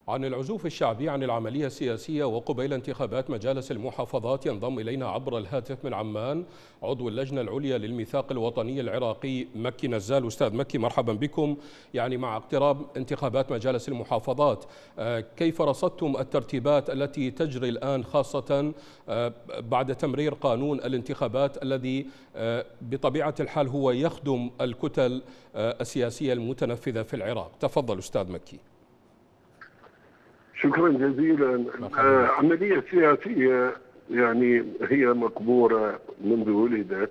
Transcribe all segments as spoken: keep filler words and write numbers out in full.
عن العزوف الشعبي عن العملية السياسية وقبيل انتخابات مجالس المحافظات ينضم إلينا عبر الهاتف من عمان عضو اللجنة العليا للميثاق الوطني العراقي مكي نزال. أستاذ مكي، مرحبا بكم. يعني مع اقتراب انتخابات مجالس المحافظات، كيف رصدتم الترتيبات التي تجري الآن، خاصة بعد تمرير قانون الانتخابات الذي بطبيعة الحال هو يخدم الكتل السياسية المتنفذة في العراق؟ تفضل أستاذ مكي. شكرا جزيلا. عملية سياسية يعني هي مقبورة منذ ولدت،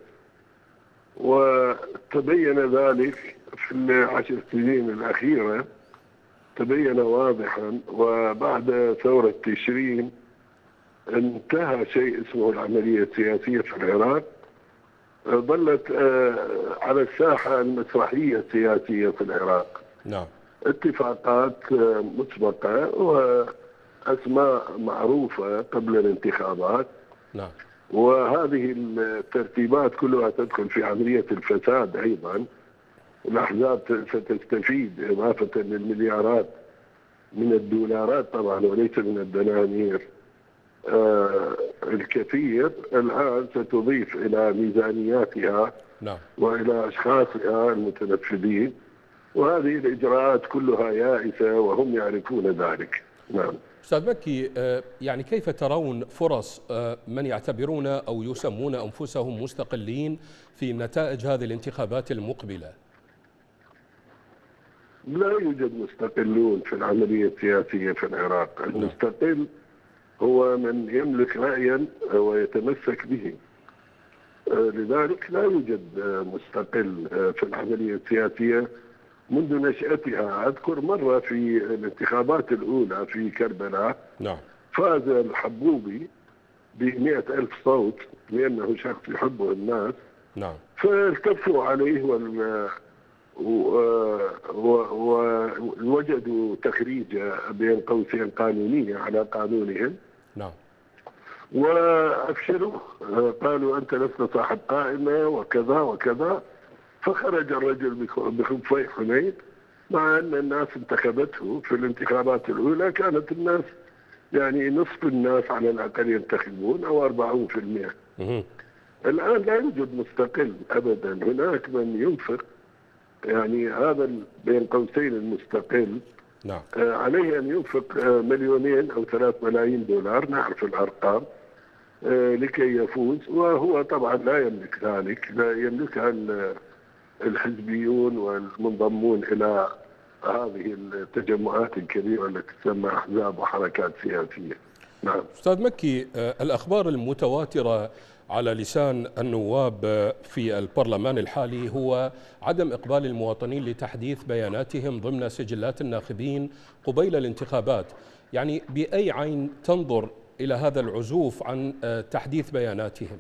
وتبين ذلك في العشر سنين الأخيرة، تبين واضحا. وبعد ثورة تشرين انتهى شيء اسمه العملية السياسية في العراق. ظلت على الساحة المسرحية السياسية في العراق. نعم. اتفاقات مسبقة وأسماء معروفة قبل الانتخابات. نعم. وهذه الترتيبات كلها تدخل في عملية الفساد أيضا. الأحزاب ستستفيد إضافة للمليارات من الدولارات طبعا وليس من الدنانير آه الكثير، الآن ستضيف إلى ميزانياتها. نعم. وإلى أشخاصها المتنفذين، وهذه الإجراءات كلها يائسة وهم يعرفون ذلك. نعم. أستاذ مكي، يعني كيف ترون فرص من يعتبرون أو يسمون أنفسهم مستقلين في نتائج هذه الانتخابات المقبلة؟ لا يوجد مستقلون في العملية السياسية في العراق. المستقل هو من يملك رأيا ويتمسك به، لذلك لا يوجد مستقل في العملية السياسية منذ نشأتها. أذكر مرة في الانتخابات الأولى في كربلاء، نعم، فاز الحبوبي بمئة ألف صوت لأنه شخص يحبه الناس. نعم. فالتفوا عليه وال... ووجدوا و... تخريج بين قوسين قانونية على قانونهم. نعم. وأبشروا، قالوا أنت لست صاحب قائمة وكذا وكذا. فخرج الرجل بخفي حنين، مع أن الناس انتخبته في الانتخابات الأولى. كانت الناس يعني نصف الناس على الأقل ينتخبون أو أربعين بالمئة. الآن لا يوجد مستقل أبدا. هناك من ينفق، يعني هذا بين قوسين المستقل. نعم. عليه أن ينفق مليونين أو ثلاث ملايين دولار، نعرف الأرقام، لكي يفوز. وهو طبعا لا يملك ذلك، لا يملكها الحزبيون والمنضمون إلى هذه التجمعات الكبيرة التي تسمى أحزاب وحركات سياسية. نعم. أستاذ مكي، الأخبار المتواترة على لسان النواب في البرلمان الحالي هو عدم إقبال المواطنين لتحديث بياناتهم ضمن سجلات الناخبين قبيل الانتخابات. يعني بأي عين تنظر إلى هذا العزوف عن تحديث بياناتهم؟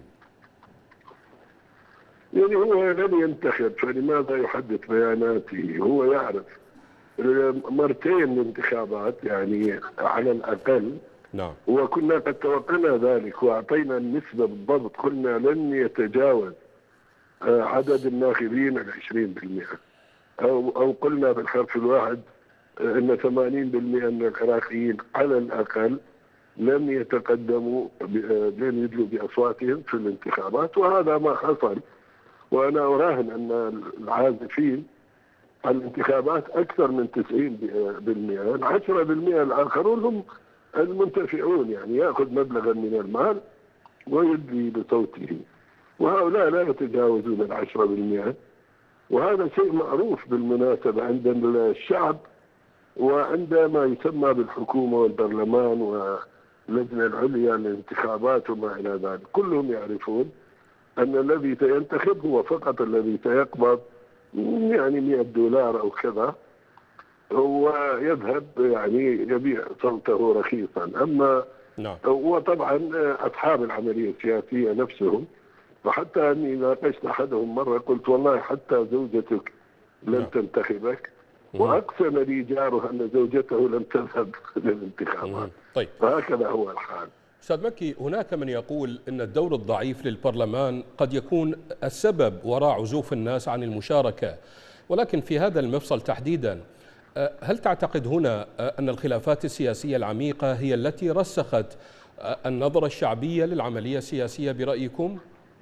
يعني هو لم ينتخب، فلماذا يحدث بياناته؟ هو يعرف مرتين الانتخابات يعني على الأقل. نعم. وكنا قد توقعنا ذلك وأعطينا النسبة بالضبط، قلنا لن يتجاوز عدد الناخبين العشرين بالمئة، أو, أو قلنا بالحرف الواحد أن ثمانين بالمئة من العراقيين على الأقل لم يتقدموا، لن يدلوا بأصواتهم في الانتخابات، وهذا ما حصل. وأنا أراهن أن العازفين على الانتخابات أكثر من تسعين بالمئة. العشرة بالمئة الآخرون هم المنتفعون، يعني يأخذ مبلغا من المال ويدلي بصوته، وهؤلاء لا يتجاوزون العشرة بالمئة. وهذا شيء معروف بالمناسبة عند الشعب وعند ما يسمى بالحكومة والبرلمان واللجنة العليا للانتخابات وما إلى ذلك. كلهم يعرفون أن الذي سينتخب هو فقط الذي سيقبض يعني مئة دولار أو كذا، هو يذهب يعني يبيع صوته رخيصا. أما نعم. وطبعا أصحاب العملية السياسية نفسهم، وحتى أني ناقشت أحدهم مرة قلت والله حتى زوجتك لن نعم. تنتخبك، وأقسم لي جاره أن زوجته لم تذهب للانتخابات. طيب. فهكذا هو الحال. أستاذ مكي، هناك من يقول أن الدور الضعيف للبرلمان قد يكون السبب وراء عزوف الناس عن المشاركة، ولكن في هذا المفصل تحديدا هل تعتقد هنا أن الخلافات السياسية العميقة هي التي رسخت النظرة الشعبية للعملية السياسية برأيكم؟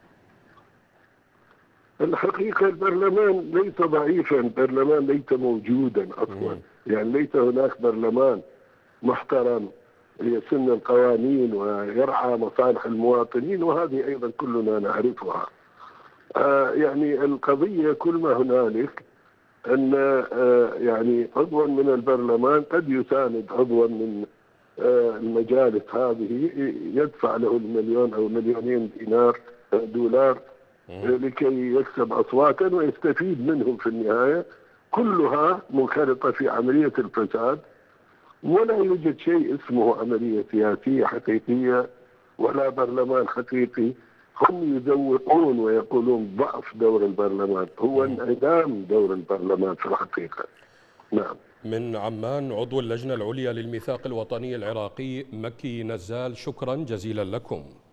الحقيقة البرلمان ليس ضعيفا، البرلمان ليس موجودا أصلا، يعني ليس هناك برلمان محترم يسن القوانين ويرعى مصالح المواطنين، وهذه أيضا كلنا نعرفها. آه يعني القضية كل ما هنالك أن آه يعني عضوا من البرلمان قد يساند عضوا من آه المجالس هذه، يدفع له المليون أو مليونين دينار دولار لكي يكسب أصواتا ويستفيد منهم في النهاية. كلها منخرطة في عملية الفساد، ولا يوجد شيء اسمه عملية سياسية حقيقية ولا برلمان حقيقي. هم يزوقون ويقولون ضعف دور البرلمان، هو انعدام دور البرلمان في الحقيقة. نعم. من عمان عضو اللجنة العليا للميثاق الوطني العراقي مكي نزال، شكرا جزيلا لكم.